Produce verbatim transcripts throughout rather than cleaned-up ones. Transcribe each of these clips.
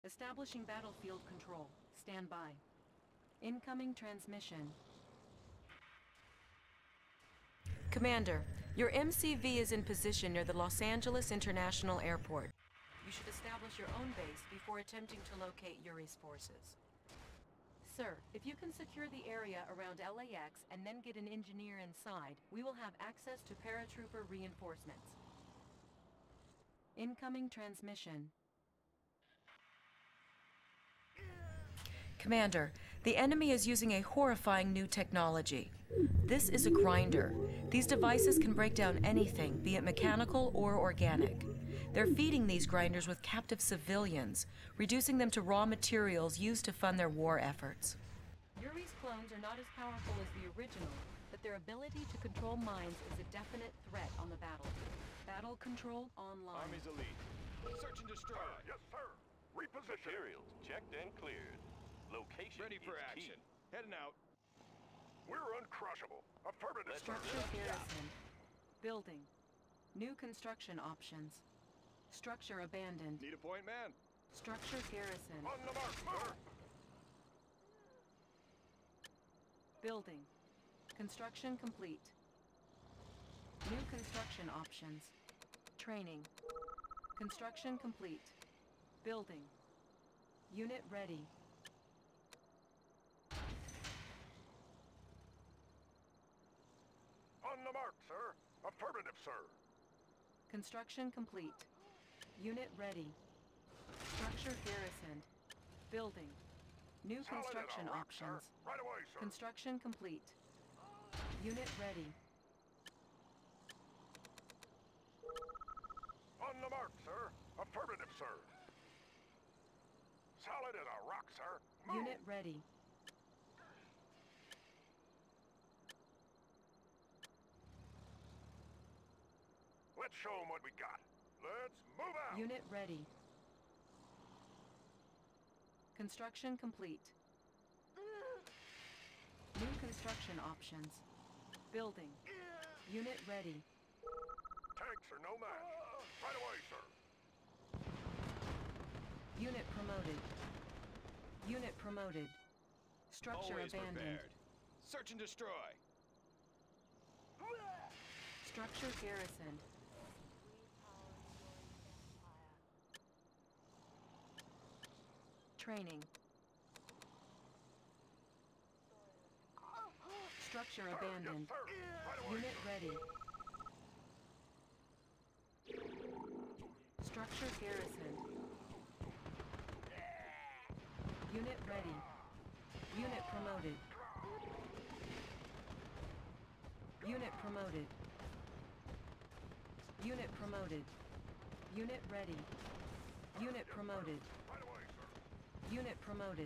Establishing battlefield control. Stand by. Incoming transmission. Commander, your M C V is in position near the Los Angeles International Airport. You should establish your own base before attempting to locate Yuri's forces. Sir, if you can secure the area around L A X and then get an engineer inside, we will have access to paratrooper reinforcements. Incoming transmission. Commander, the enemy is using a horrifying new technology. This is a grinder. These devices can break down anything, be it mechanical or organic. They're feeding these grinders with captive civilians, reducing them to raw materials used to fund their war efforts. Yuri's clones are not as powerful as the original, but their ability to control minds is a definite threat on the battlefield. Battle control online. Army's elite. Search and destroy. Sir, yes, sir. Reposition. Materials checked and cleared. Location Ready for is action. key. Heading out. We're uncrushable. Affirmative, sir. Structure garrison. Building. New construction options. Structure abandoned. Need a point man. Structure garrison. On the mark, sir. Building. Construction complete. New construction options. Training. Construction complete. Building. Unit ready. On the mark, sir. Affirmative, sir. Construction complete. Unit ready. Structure garrisoned. Building. New Solid as a construction rock, options. Sir. Right away, sir. Construction complete. Unit ready. On the mark, sir. Affirmative, sir. Solid as a rock, sir. Move. Unit ready. Let's show them what we got. Let's move out. Unit ready. Construction complete. New construction options. Building. Unit ready. Tanks are no match. Right away, sir. Unit promoted. Unit promoted. Structure Always abandoned. prepared. Search and destroy. Structure garrisoned. Training. Structure Sir, abandoned. yes, sir. Right away, Unit sir. ready. Structure garrisoned. Unit ready. Unit promoted. Unit promoted. Unit promoted. Unit ready. Unit promoted. Right away, sir. Unit promoted.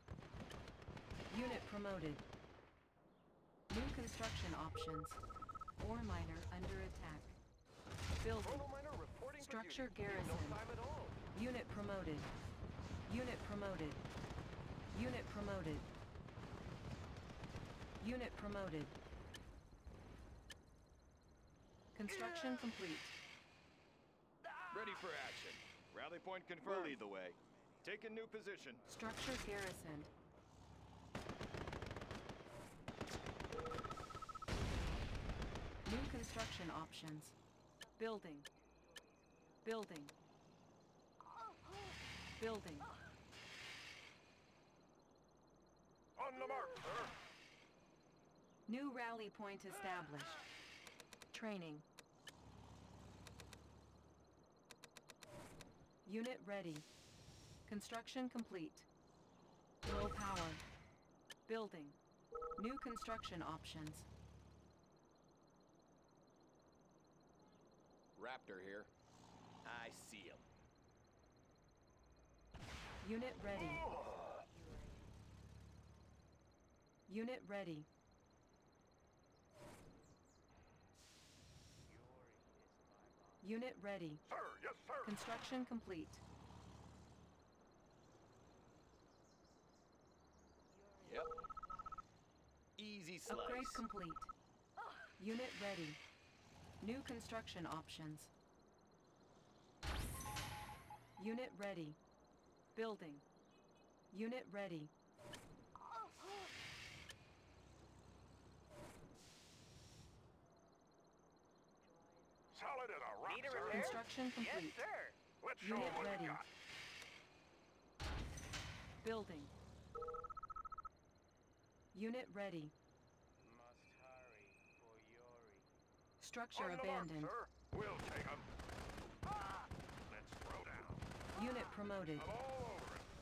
Unit promoted. New construction options. Ore miner under attack. Building. Chrono miner reporting for Structure duty. No garrison. time at all. Unit promoted. Unit promoted. Unit promoted. Unit promoted. Construction complete. Ready for action. Rally point confirmed. We'll lead the way. Taking new position. Structure garrisoned. New construction options. Building. Building. Building. On the mark, sir. New rally point established. Training. Unit ready. Construction complete. Low power. Building. New construction options. Raptor here. I see him. Unit ready. Unit ready. Unit ready. Sir, yes, sir. Construction complete. Yep. Easy slice. Upgrade complete. Unit ready. New construction options. Unit ready. Building. Unit ready. Solid as a rock, Need a sir. repair? Construction complete. Yes, sir. Let's show Unit 'em what ready. we got. Building. Unit ready. Must hurry for Yuri. Structure On the mark, abandoned. sir. We'll take 'em. Ah! Let's throw down. Unit promoted. I'm all over it.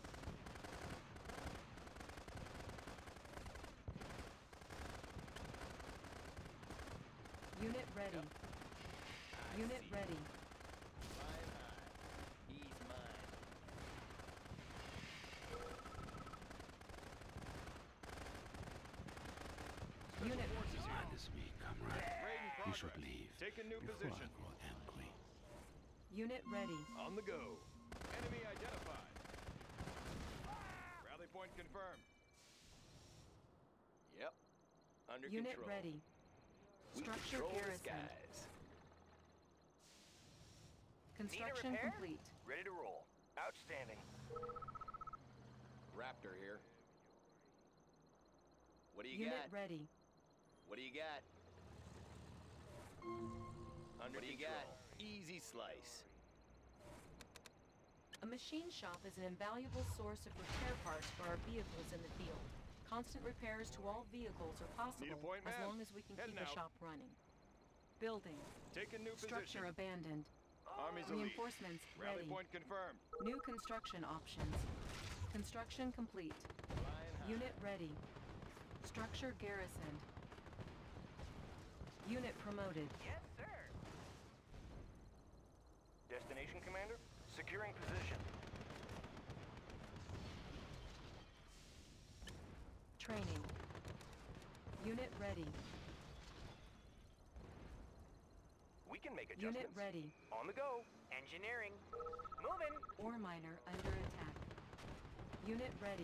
Unit ready. Unit ready. Flying high. He's mine. Unit This me, comrade. Raid in You progress. should leave Take a new before position. I grow angry. Unit ready. On the go. Enemy identified. Rally point confirmed. Yep. Under Unit control. ready. We Structure control the garrison. skies. Construction repair? complete. Ready to roll. Outstanding. Raptor here. What do you Unit got? ready. What do you got? Under what do you got? Easy slice. A machine shop is an invaluable source of repair parts for our vehicles in the field. Constant repairs to all vehicles are possible point, as man? long as we can Heading keep out. the shop running. Building. Take a new Structure position. abandoned. Army's elite. Reinforcements Rally ready. point confirmed. New construction options. Construction complete. Flying high. Unit ready. Structure garrisoned. Unit promoted. Yes, sir. Destination, Commander? Securing position. Training. Unit ready. We can make adjustments. Unit ready. On the go. Engineering. Moving. Ore miner under attack. Unit ready.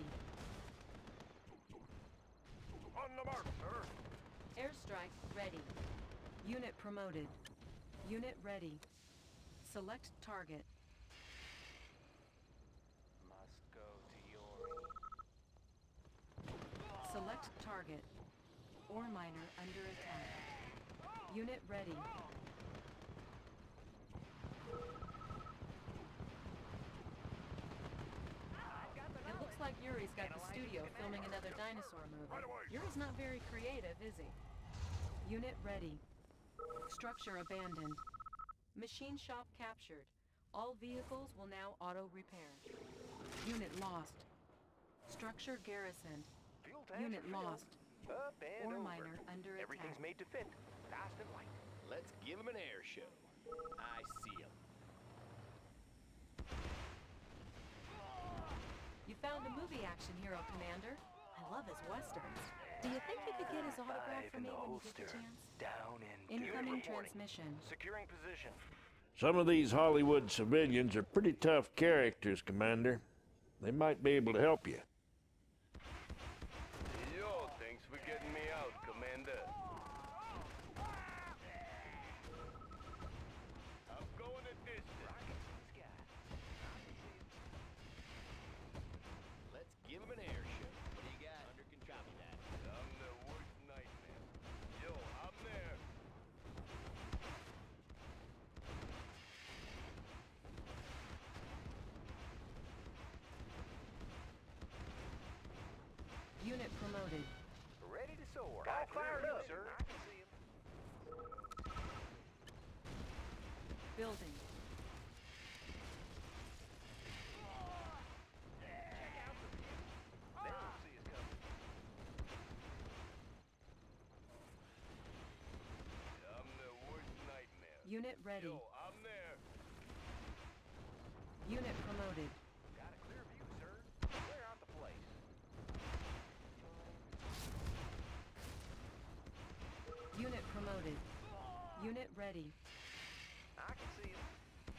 On the mark, sir. Airstrike ready. Unit promoted. Unit ready. Select target. Must go to Yuri. Select target. Ore miner under attack. Unit ready. It looks like Yuri's got the studio filming another dinosaur movie. Yuri's not very creative, is he? Unit ready. Structure abandoned. Machine shop captured. All vehicles will now auto-repair. Unit lost. Structure garrisoned. Fuel tanks Unit are filled. lost. Up and Ore over. miner under Everything's attack. made to fit. Fast and light. Let's give him an air show. I see him. You found a movie action hero, Commander. I love his westerns. Do you think you could get his autograph Five for in me the when you get holster. the chance? Down and Incoming reporting. transmission. Securing position. Some of these Hollywood civilians are pretty tough characters, Commander. They might be able to help you. Yo, thanks for getting me out, Commander. I'm going a distance. Let's give him an air show. What do you got? Under control. Copy that. I'm the worst nightmare. Yo, I'm there. Unit promoted. Ready to soar. All fired up, sir. I can see him. Building. Check out the view. They won't see us coming. I'm the worst nightmare. Unit ready. Yo, I'm there. Unit promoted. Got a clear view, sir. Clear out the place. Unit promoted. Unit ready. I can see him.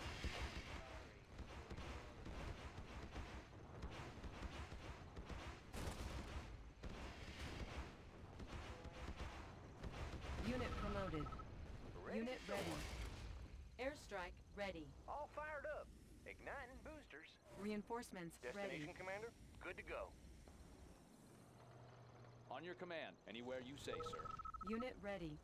Unit promoted. Ready Unit to soar. ready. Airstrike ready. All fired up. Igniting boosters. Reinforcements Destination, ready. Commander? Good to go. On your command. Anywhere you say, sir. Unit ready.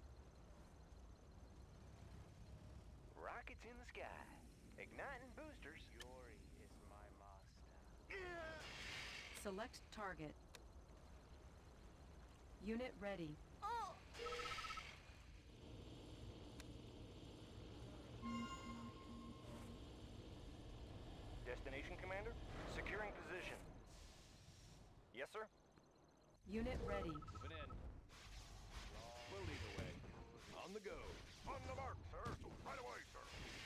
Rockets in the sky. Igniting boosters. Yuri is my master. Select target. Unit ready. Destination, Commander? Securing position. Yes, sir? Unit ready. Moving in. We'll lead the way. On the go. On the mark, sir. Right away, sir.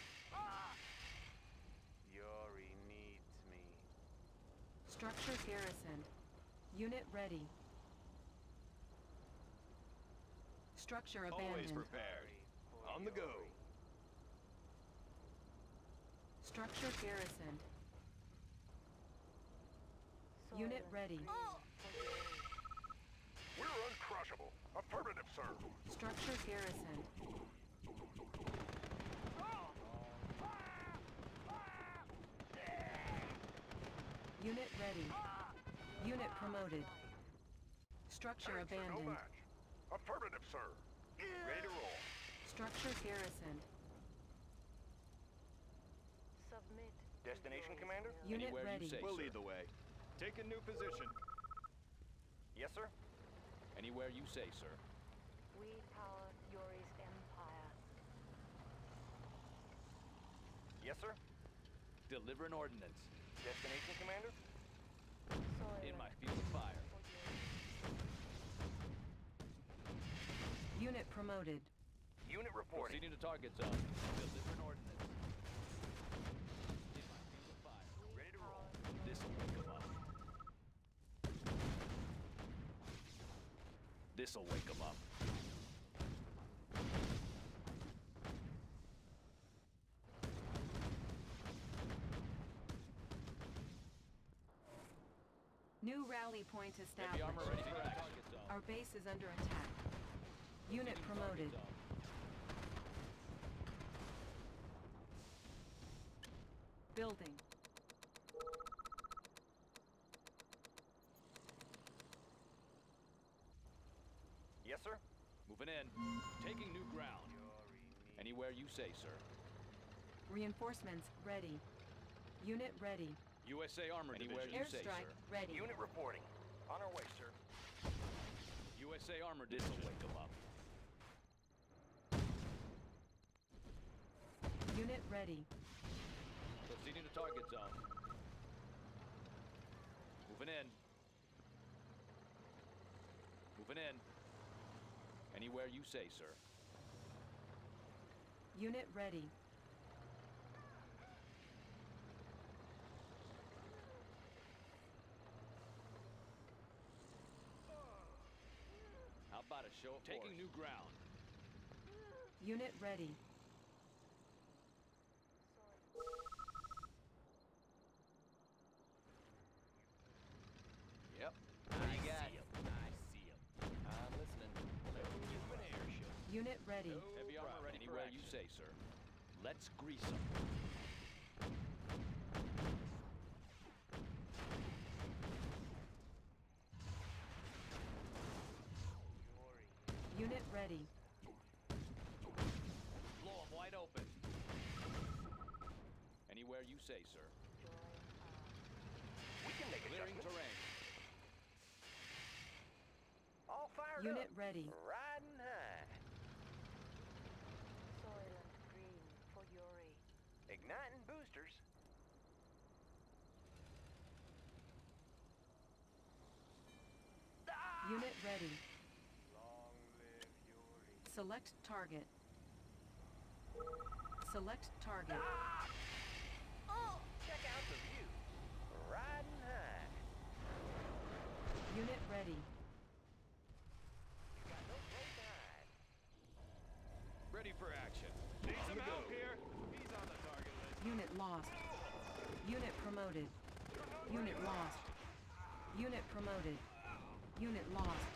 Yuri needs me. Structure garrisoned. Unit ready. Structure Always abandoned. prepared. On the go. Structure garrisoned. Unit ready. We're uncrushable. Affirmative, sir. Structure garrisoned. Unit ready. Unit promoted. Structure Tanks are no abandoned. match. Affirmative, sir. Ready to roll. Structure garrisoned. Submit. Destination, Commander? Unit Anywhere ready. you say, We'll sir. lead the way. Take a new position. Yes, sir? Anywhere you say, sir. We power Yuri's empire. Yes, sir? Deliver an ordnance. Destination, Commander? Soil In my field of fire. Unit promoted. Unit reporting. Proceeding to target zone. Deliver an ordnance. In my field of fire. Ready to roll. This will wake 'em up. This'll wake 'em up. New rally point Heavy established. armor ready for action. Our base is under attack. Unit promoted. Building. Yes, sir? Moving in. Taking new ground. Anywhere you say, sir. Reinforcements ready. Unit ready. U S A Armor Anywhere Division. You say, Airstrike sir. ready. Unit reporting. On our way, sir. U S A Armor Division. This'll wake 'em up. Unit ready. Proceeding to target zone. Moving in. Moving in. Anywhere you say, sir. Unit ready. How about a show of Taking new ground. Unit ready. Yep. What do you got? I see him. I'm listening. Let's give him an air show. Unit ready. Heavy armor ready Anywhere you say, sir. Let's grease them. Unit ready. Blow them wide open. Anywhere you say, sir. We can make Clearing adjustments. terrain. All fired Unit up. ready. Riding high. Soylent Green for Yuri. Igniting boosters. Unit ready. Long live Yuri. Select target. Select target. Check out the view. Riding high. Unit ready. Got no place to hide. Ready for action. Need some help here. He's on the target list. Unit lost. Unit promoted. Unit lost. Unit promoted. Unit lost.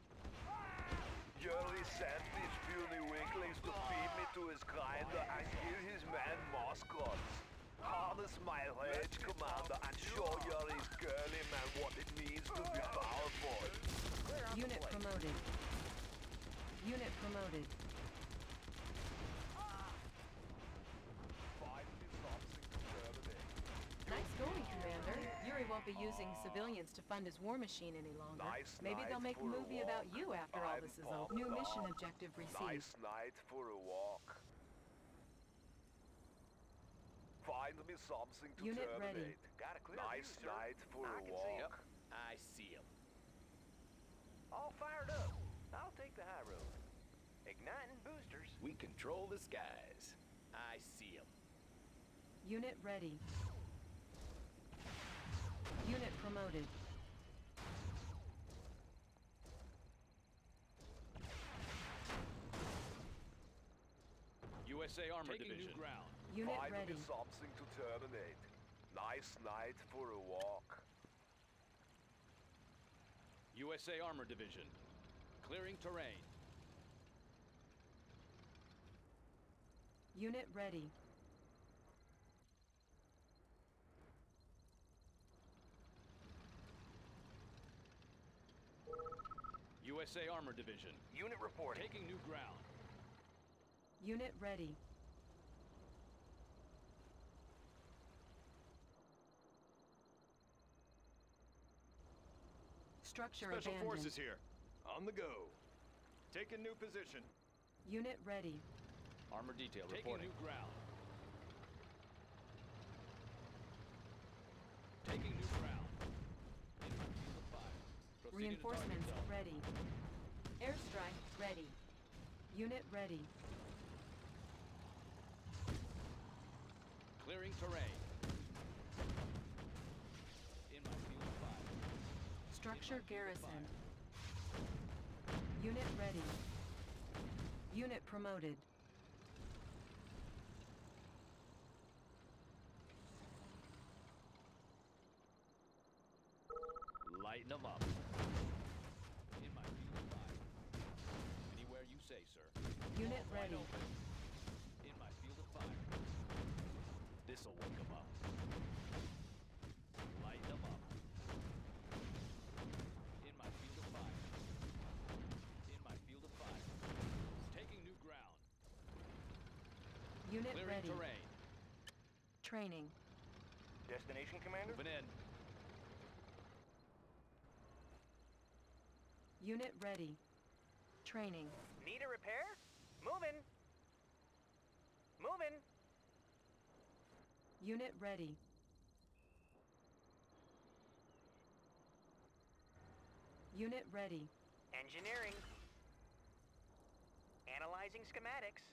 Yuri sent these puny weaklings to feed me to his grinder and kill his man mascots. Hard Smilehead, Commander, and show Yuri's girly man what it means to be powerful. Unit promoted. Unit promoted. Finally something to terminate. Nice going, Commander. Yuri won't be using civilians to fund his war machine any longer. Nice Maybe they'll night make a for a movie about walk. you after all I'm this is pumped over. New mission up. objective received. Nice night for a walk. Find me something to Unit terminate. ready. Got a clear Nice view, sir. night for I a can see 'em. walk. I see him. All fired up. I'll take the high road. Igniting boosters. We control the skies. I see him. Unit ready. Unit promoted. U S A Armor Taking Division. new ground. Unit Find ready. me something to terminate. Nice night for a walk. U S A Armor Division. Clearing terrain. Unit ready. U S A Armor Division. Unit reporting. Taking new ground. Unit ready. Structure Special abandoned. forces here. On the go. Taking new position. Unit ready. Armor detail Taking reporting. new ground. Taking new ground. In my field of fire. Proceeding to target Reinforcements zone. ready. Airstrike ready. Unit ready. Clearing terrain. In my field of fire. Structure In my field of garrisoned. fire. Unit ready. Unit promoted. Lighten them up. In my field of fire. Anywhere you say, sir. Unit Wide ready. open. In my field of fire. This'll wake them up. Lighten them up. In my field of fire. In my field of fire. Taking new ground. Unit Clearing ready. terrain. Training. Destination, Commander? Moving in. Unit ready. Training. Need a repair? Moving. Moving. Unit ready. Unit ready. Engineering. Analyzing schematics.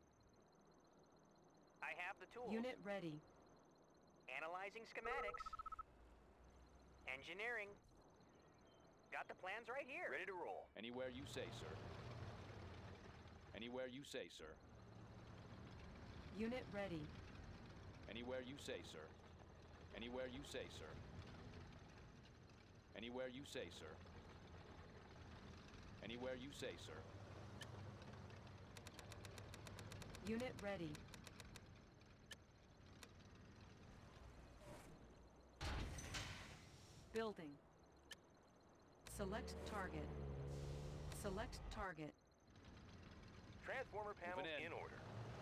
I have the tools. Unit ready. Analyzing schematics. Engineering. Got the plans right here. Ready to roll. Anywhere you say, sir. Anywhere you say, sir. Unit ready. Anywhere you say, sir. Anywhere you say, sir. Anywhere you say, sir. Anywhere you say, sir. Unit ready. Building. Select target. Select target. Transformer panels Moving in. in order.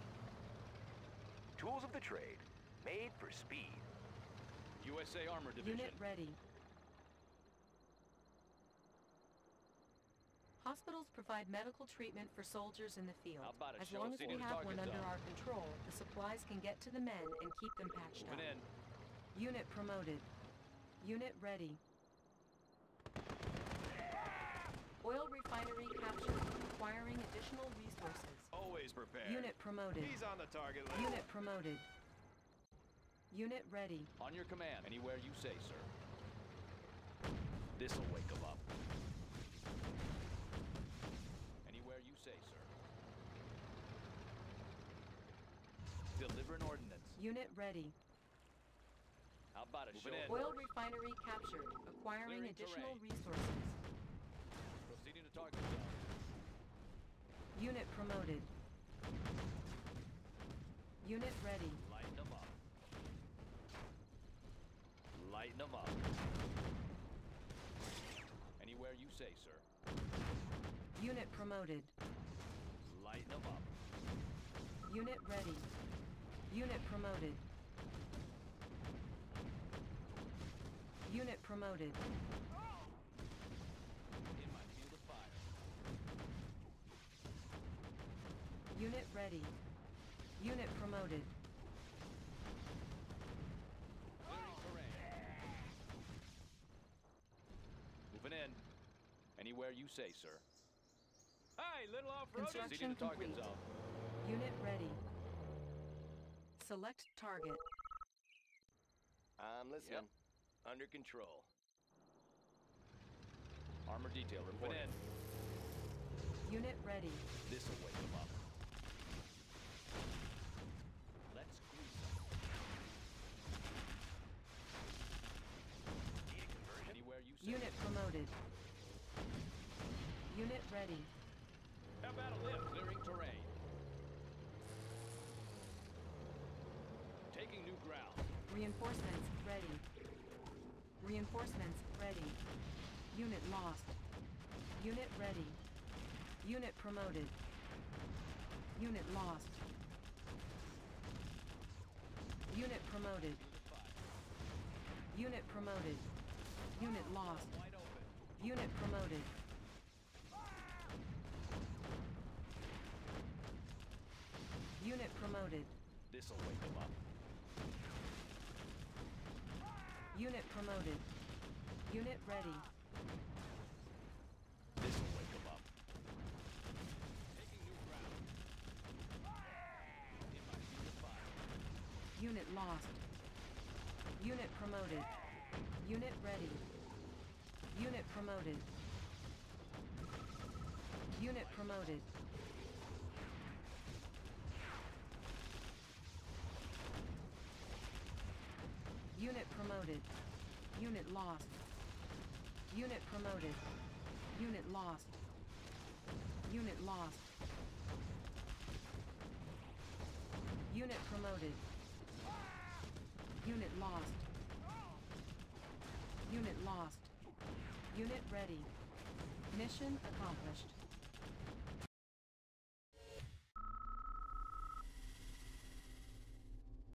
Tools of the trade. Made for speed. U S A Armor Division. Unit ready. Hospitals provide medical treatment for soldiers in the field. How about it, As show long us as in we the have target one under zone? our control, the supplies can get to the men and keep them patched up. Moving in. Unit promoted. Unit ready. Oil refinery captured. Acquiring additional resources. Always prepared. Unit promoted. He's on the target list. Unit promoted. Unit ready. On your command. Anywhere you say, sir. This'll wake them up. Anywhere you say, sir. Delivering ordnance. Unit ready. How about a show? Moving in. Oil refinery captured. Acquiring Clearing additional terrain. resources. Proceeding to target zone. Unit promoted. Unit ready. Lighten them up. say, sir. Unit promoted. Lighten them up. Unit ready. Unit promoted. Unit promoted. In my field of fire. Unit ready. Unit promoted. Clearing terrain. Moving in. Anywhere you say, sir. Hey, little off-road. Construction Proceeding to target complete. zone. Unit ready. Select target. I'm listening. Under control. Armor detail reporting. In. Unit ready. This'll wake them up. Let's squeeze them. Need a conversion? Anywhere you say. Unit promoted. Unit ready. How about a lift? Clearing terrain. Taking new ground. Reinforcements ready. Reinforcements ready. Unit lost. Unit ready. Unit promoted. Unit lost. Unit promoted. Unit promoted. Unit lost. Wide open. Unit promoted. Unit promoted. This'll wake them up. Unit promoted. Unit ready. This'll wake them up. Taking new ground. In my field of fire. Unit lost. Unit promoted. Unit ready. Unit promoted. Unit promoted. Unit promoted. Unit lost. Unit promoted. Unit lost. Unit lost. Unit promoted. Unit lost. Unit lost. Unit ready. Mission accomplished.